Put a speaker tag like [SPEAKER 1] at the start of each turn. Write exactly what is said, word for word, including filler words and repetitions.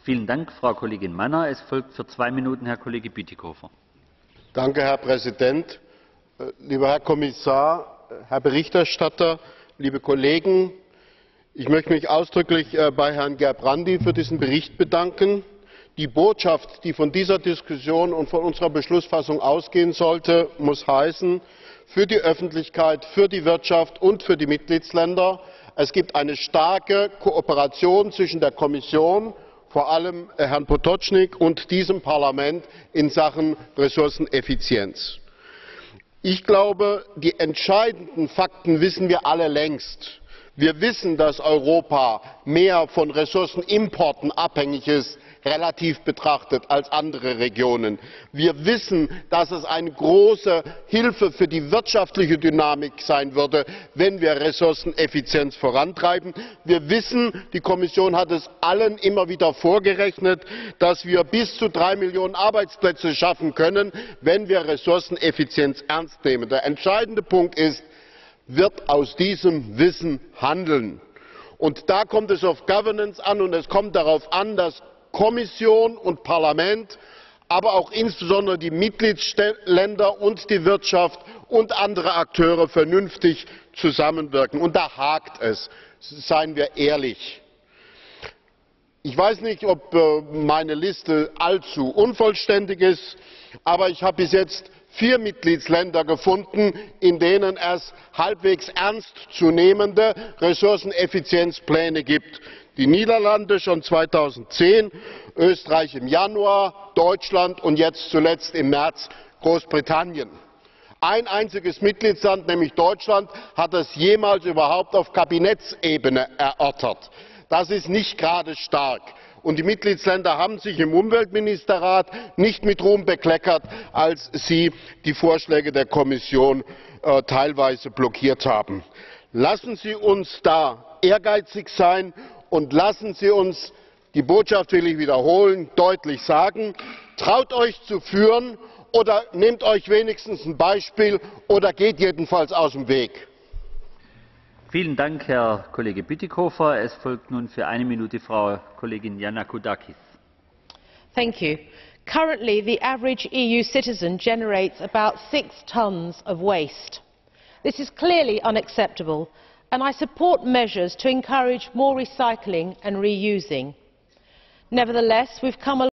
[SPEAKER 1] Vielen Dank, Frau Kollegin Manner. Es folgt für zwei Minuten Herr Kollege Bütikofer.
[SPEAKER 2] Danke, Herr Präsident. Lieber Herr Kommissar, Herr Berichterstatter, liebe Kollegen! Ich möchte mich ausdrücklich bei Herrn Gerbrandy für diesen Bericht bedanken. Die Botschaft, die von dieser Diskussion und von unserer Beschlussfassung ausgehen sollte, muss heißen, für die Öffentlichkeit, für die Wirtschaft und für die Mitgliedsländer: Es gibt eine starke Kooperation zwischen der Kommission, vor allem Herrn Potočnik, und diesem Parlament in Sachen Ressourceneffizienz. Ich glaube, die entscheidenden Fakten wissen wir alle längst. Wir wissen, dass Europa mehr von Ressourcenimporten abhängig ist, relativ betrachtet, als andere Regionen. Wir wissen, dass es eine große Hilfe für die wirtschaftliche Dynamik sein würde, wenn wir Ressourceneffizienz vorantreiben. Wir wissen, die Kommission hat es allen immer wieder vorgerechnet, dass wir bis zu drei Millionen Arbeitsplätze schaffen können, wenn wir Ressourceneffizienz ernst nehmen. Der entscheidende Punkt ist, wird aus diesem Wissen handeln. Und da kommt es auf Governance an, und es kommt darauf an, dass Kommission und Parlament, aber auch insbesondere die Mitgliedsländer und die Wirtschaft und andere Akteure vernünftig zusammenwirken. Und da hakt es, seien wir ehrlich. Ich weiß nicht, ob meine Liste allzu unvollständig ist, aber ich habe bis jetzt vier Mitgliedsländer gefunden, in denen es halbwegs ernstzunehmende Ressourceneffizienzpläne gibt. Die Niederlande schon zweitausendzehn, Österreich im Januar, Deutschland und jetzt zuletzt im März Großbritannien. Ein einziges Mitgliedsland, nämlich Deutschland, hat es jemals überhaupt auf Kabinettsebene erörtert. Das ist nicht gerade stark. Und die Mitgliedsländer haben sich im Umweltministerrat nicht mit Ruhm bekleckert, als sie die Vorschläge der Kommission äh, teilweise blockiert haben. Lassen Sie uns da ehrgeizig sein und lassen Sie uns, die Botschaft will ich wiederholen, deutlich sagen: Traut euch zu führen, oder nehmt euch wenigstens ein Beispiel, oder geht jedenfalls aus dem Weg.
[SPEAKER 1] Vielen Dank, Herr Kollege Bütikofer. Es folgt nun für eine Minute Frau Kollegin Yannakoudakis.
[SPEAKER 3] Thank you. Currently, the average E U citizen generates about six tonnes of waste. This is clearly unacceptable, and I support measures to encourage more recycling and reusing. Nevertheless, we've come